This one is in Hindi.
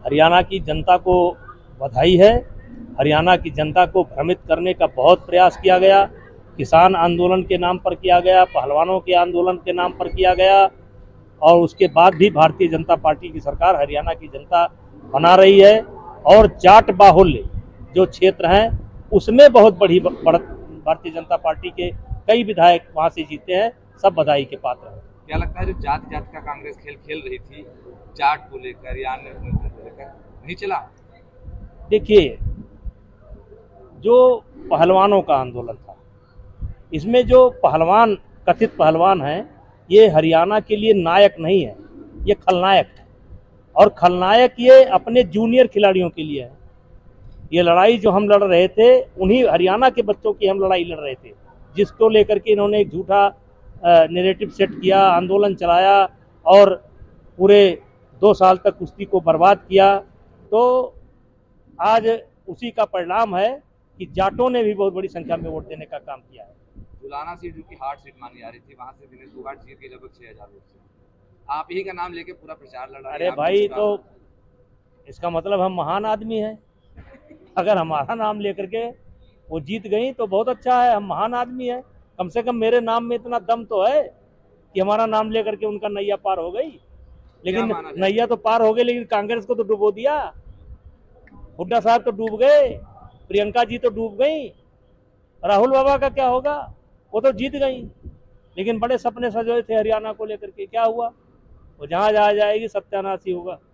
हरियाणा की जनता को बधाई है। हरियाणा की जनता को भ्रमित करने का बहुत प्रयास किया गया। किसान आंदोलन के नाम पर किया गया, पहलवानों के आंदोलन के नाम पर किया गया, और उसके बाद भी भारतीय जनता पार्टी की सरकार हरियाणा की जनता बना रही है। और जाट बाहुल्य जो क्षेत्र हैं उसमें बहुत बड़ी भारतीय जनता पार्टी के कई विधायक वहां से जीते हैं। सब बधाई के पात्र हैं। क्या लगता है जो जात जात का कांग्रेस खेल खेल रही थी, जाट को लेकर या अन्य को लेकर, नहीं चला? देखिए, जो पहलवानों का आंदोलन था, इसमें जो पहलवान कथित पहलवान हैं, ये हरियाणा के लिए नायक नहीं है, ये खलनायक है। और खलनायक ये अपने जूनियर खिलाड़ियों के लिए है। ये लड़ाई जो हम लड़ रहे थे, उन्हीं हरियाणा के बच्चों की हम लड़ाई लड़ रहे थे, जिसको लेकर के इन्होंने एक झूठा नैरेटिव सेट किया, आंदोलन चलाया और पूरे 2 साल तक कुश्ती को बर्बाद किया। तो आज उसी का परिणाम है कि जाटों ने भी बहुत बड़ी संख्या में वोट देने का काम किया है। जुलाना सीट जो कि हार्ड सीट मानी जा रही थी, वहां से दिनेश फोगाट जीत के लगभग 6000 वोट से। आप ही का नाम लेके पूरा प्रचार लड़ रहे हैं। अरे भाई, तो इसका मतलब हम महान आदमी हैं। अगर हमारा नाम लेकर के वो जीत गई तो बहुत अच्छा है, हम महान आदमी हैं। कम से कम मेरे नाम में इतना दम तो है कि हमारा नाम लेकर के उनका नैया पार हो गई। लेकिन नैया तो पार हो गई, लेकिन कांग्रेस को तो डुबो दिया। हुड्डा साहब तो डूब गए, प्रियंका जी तो डूब गई, राहुल बाबा का क्या होगा? वो तो जीत गई, लेकिन बड़े सपने सजोए थे हरियाणा को लेकर के, क्या हुआ? वो जहां जहां जाएगी सत्यानाश ही होगा।